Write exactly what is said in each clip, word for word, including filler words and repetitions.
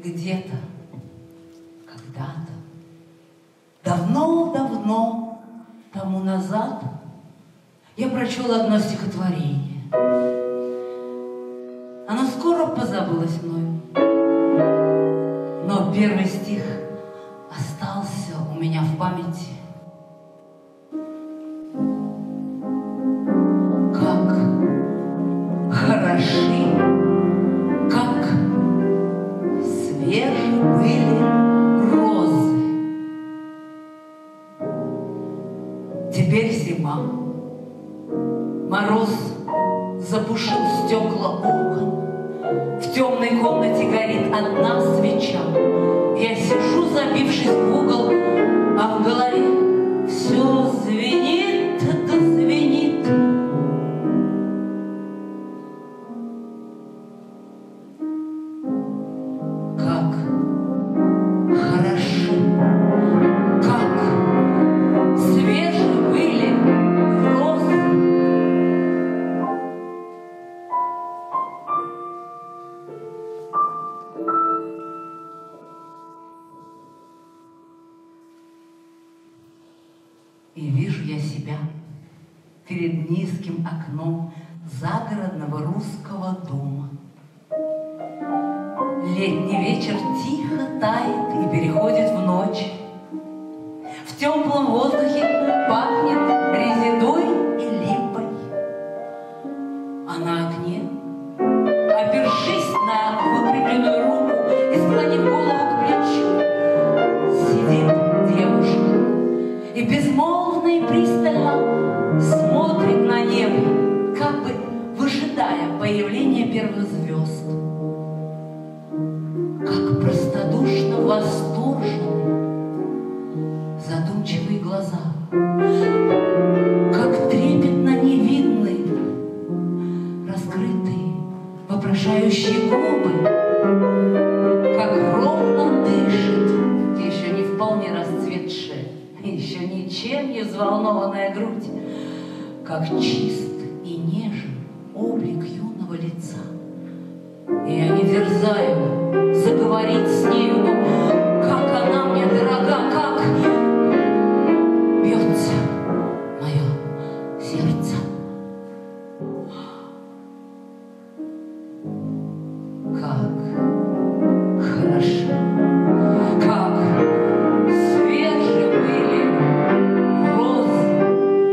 Где-то, когда-то, давно-давно тому назад я прочел одно стихотворение. Оно скоро позабылось мною, но первый стих остался у меня в памяти. Как хороши, как свежи были розы. Теперь зима, мороз запушил стекла окон. В темной комнате горит одна свеча. Я сижу, забившись в угол, а в голове все звенит да звенит. Как хороши, как свежи были розы. И вижу я себя перед низким окном загородного русского дома. Летний вечер тихо тает и переходит в ночь. В теплом воздухе пахнет резидой и липой. А на окне, опершись на выпрямленную руку и склонив голову к плечу, сидит девушка и безмолвно и пристально смотрит на небо, как бы выжидая появления первых звезд. Как простодушно восторжены задумчивые глаза, как трепетно невинны раскрытые вопрошающие губы, как ровно дышит еще не вполне расцветшая, еще ничем не взволнованная грудь, как чист и нежен облик юного лица. И я не дерзаю заговорить с нею, но как она мне дорога, как бьется мое сердце. Как хорошо, как свежи были розы.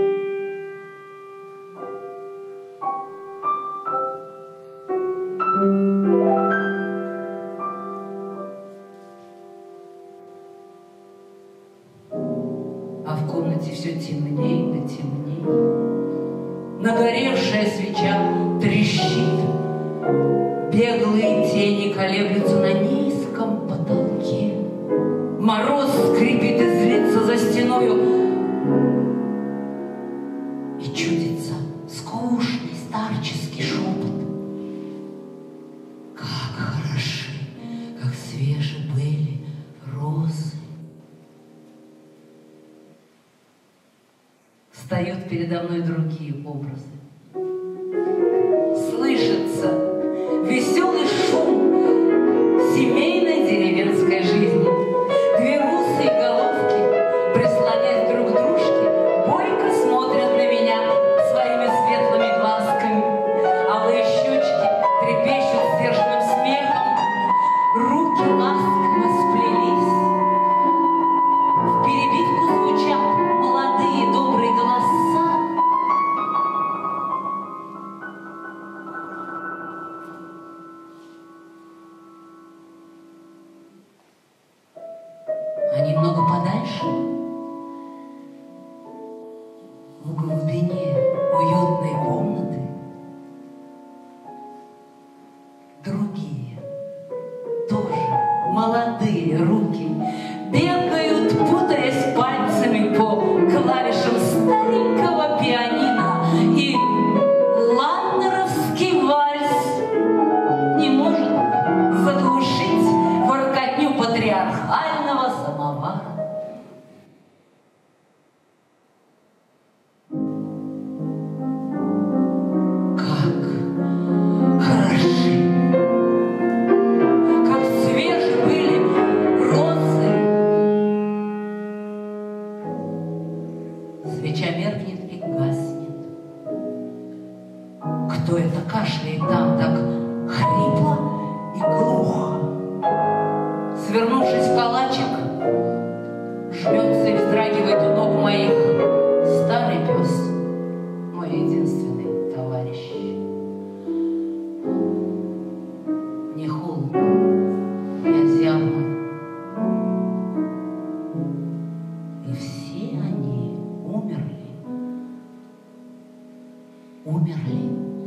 А в комнате все темней да темней. Нагоревшая свеча трещит. Беглые тени колеблются на низком потолке. Мороз скрипит и злится за стеною. И чудится скучный старческий шепот. Как хороши, как свежи были розы. Встают передо мной другие образы. Слышится веселый шум семейной деревенской жизни. Две русые головки, прислонясь друг к дружке, бойко смотрят на меня своими светлыми глазками. Алые щечки трепещут сдержанным смехом, руки ласково сплелись. В перебивку звучат молодые добрые голоса. А немного подальше, в глубине уютной комнаты, другие, тоже молодые руки бегают, путаясь пальцами по клавишам старенького пианино, и ландеровский вальс не может заглушить воркотню патриархального самовара. Как хороши, как свежи кто это кашляет там так хрипло и глухо? Свернувшись в калачик, жмется и вздрагивает у ног моих старый пес, мой единственный товарищ. Мне холодно, я зябла. И все они умерли. Умерли.